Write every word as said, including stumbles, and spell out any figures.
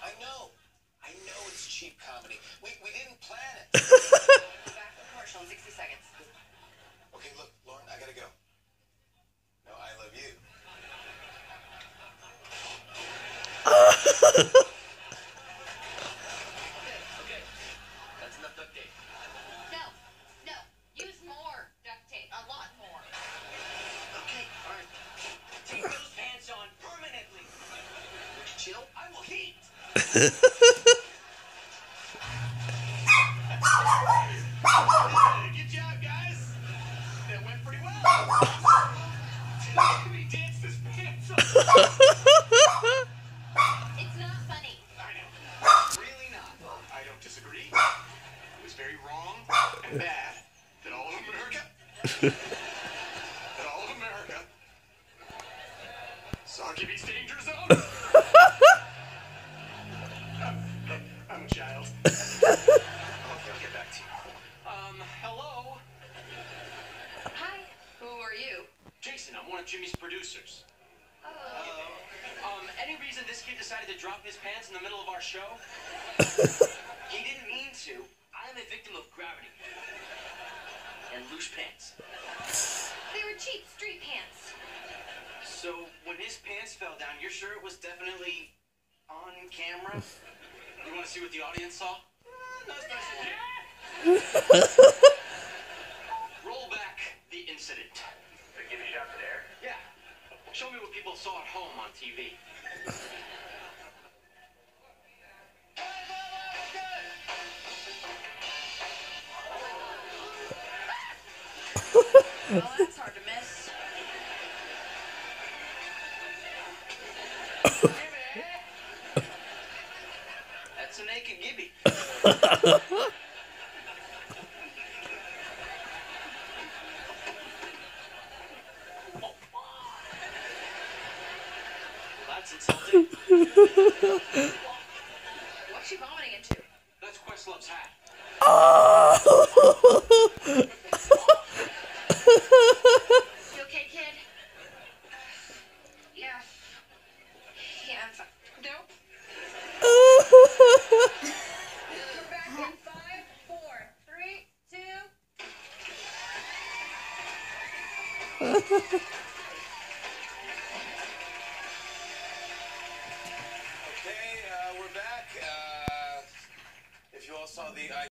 I know. I know it's cheap comedy. We, we didn't plan it. Back to commercial in sixty seconds. Okay, look, Lauren, I gotta go. No, I love you. Okay, that's enough duct tape. No, no. Use more duct tape. A lot more. Okay, all right. Take those pants on permanently. Would you chill? I will heat. Good job, guys. That went pretty well. He danced his pants off. It's not funny. I know. Really not. I don't disagree. It was very wrong and bad that all of America, that all of America saw Gibby's danger zone. I'm, I'm a child. Okay, I'll get back to you. Um, hello? Hi. Who are you? Jason, I'm one of Jimmy's producers. Oh. Um, any reason this kid decided to drop his pants in the middle of our show? He didn't mean to. I'm a victim of gravity. And loose pants. They were cheap street pants. So, when his pants fell down, you're sure it was definitely on camera? You want to see what the audience saw? Uh, nice, nice. Roll back the incident. Give me a shot there. Yeah. Show me what people saw at home on T V. Well, that's hard to miss. Gibby! That's a naked Gibby. That's insulting. What's she vomiting into? That's Questlove's hat. You okay, kid? Yeah. Yeah, I'm fine. Nope. We're back in five, four, three, two. Okay, uh, we're back. Uh, if you all saw the